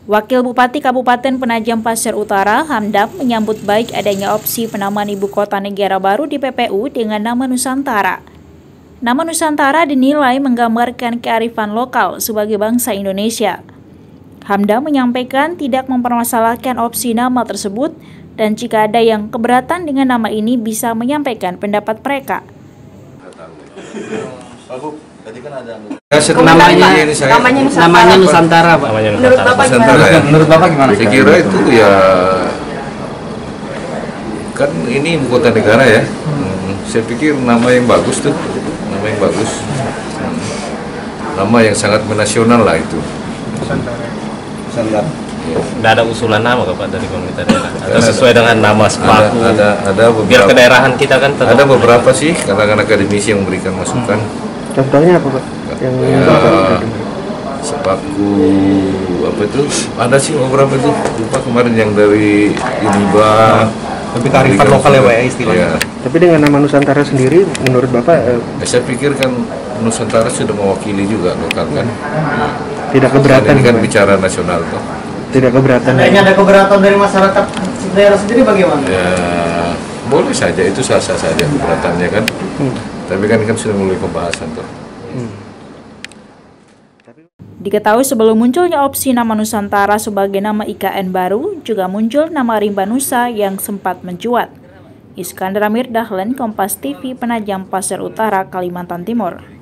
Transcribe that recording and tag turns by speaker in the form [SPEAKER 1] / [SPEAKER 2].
[SPEAKER 1] Wakil Bupati Kabupaten Penajam Pasir Utara, Hamdam, menyambut baik adanya opsi penamaan ibu kota negara baru di PPU dengan nama Nusantara. Nama Nusantara dinilai menggambarkan kearifan lokal sebagai bangsa Indonesia. Hamdam menyampaikan tidak mempermasalahkan opsi nama tersebut dan jika ada yang keberatan dengan nama ini bisa menyampaikan pendapat mereka.
[SPEAKER 2] Tadi kan ada
[SPEAKER 3] namanya Nusantara, Pak.
[SPEAKER 2] Menurut Bapak gimana?
[SPEAKER 3] Menurut Bapak gimana?
[SPEAKER 2] Saya kira itu ya kan ini ibu kota negara ya. Saya pikir nama yang bagus tuh, nama yang bagus. Nama yang sangat menasional lah itu.
[SPEAKER 3] Nusantara.
[SPEAKER 4] Tidak ada usulan nama Pak dari pemerintah daerah atau sesuai dengan nama sepaku
[SPEAKER 2] ada beberapa,
[SPEAKER 4] biar kedaerahan kita kan tetap
[SPEAKER 2] ada beberapa sih kalangan akademisi yang memberikan masukan.
[SPEAKER 3] Contohnya apa, Pak? Yang
[SPEAKER 2] sepaku apa itu ada sih beberapa itu lupa kemarin yang dari Uniba.
[SPEAKER 4] tapi kearifan lokal ya Pak ya istilahnya.
[SPEAKER 2] Ya.
[SPEAKER 3] Tapi dengan nama Nusantara sendiri menurut Bapak
[SPEAKER 2] Saya pikir kan Nusantara sudah mewakili juga lokal kan.
[SPEAKER 3] tidak keberatan?
[SPEAKER 2] Ini kan bicara nasional tuh.
[SPEAKER 3] Tidak keberatan.
[SPEAKER 5] Seandainya ada keberatan dari masyarakat daerah sendiri bagaimana?
[SPEAKER 2] Ya boleh saja, itu sah-sah saja keberatannya kan. Tapi kan sudah mulai pembahasan tuh.
[SPEAKER 1] Diketahui sebelum munculnya opsi nama Nusantara sebagai nama IKN baru, juga muncul nama Rimba Nusa yang sempat mencuat. Iskandar Amir Dahlan, Kompas TV, Penajam Pasir Utara, Kalimantan Timur.